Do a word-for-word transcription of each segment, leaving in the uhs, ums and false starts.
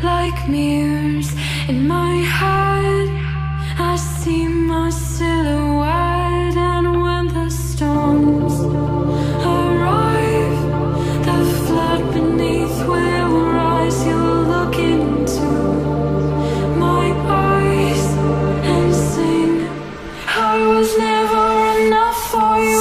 like mirrors in my head. I see my silhouette, and when the storms arrive, the flood beneath will rise. You'll look into my eyes and sing, I was never enough for you.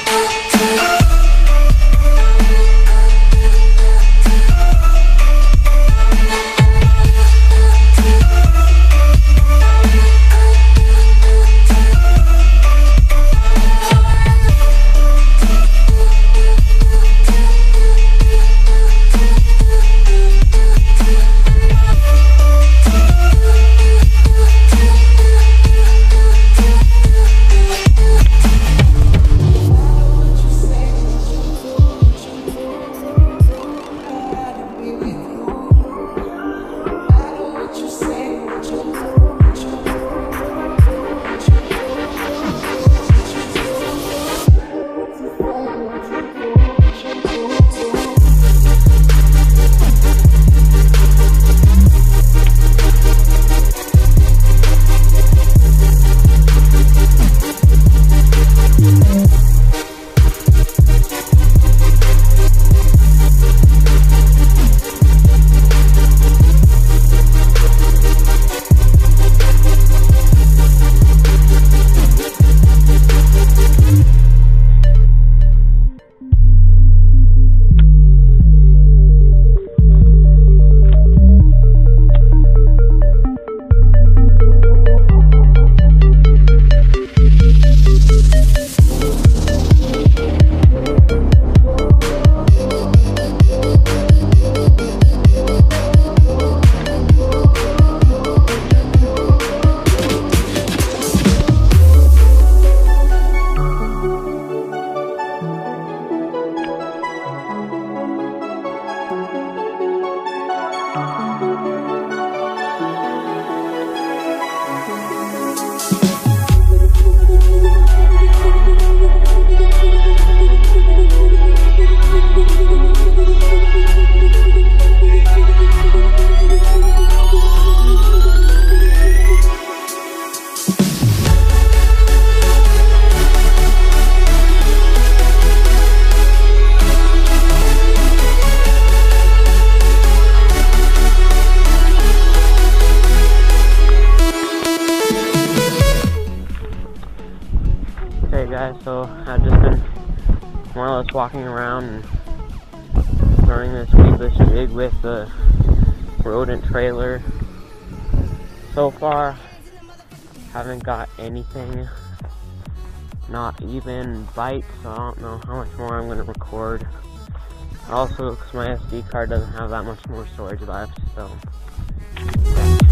Okay guys, so I've just been more or less walking around and during this weedless jig with the rodent trailer. So far, haven't got anything, not even bites, so I don't know how much more I'm going to record. Also, because my S D card doesn't have that much more storage left, so... Okay.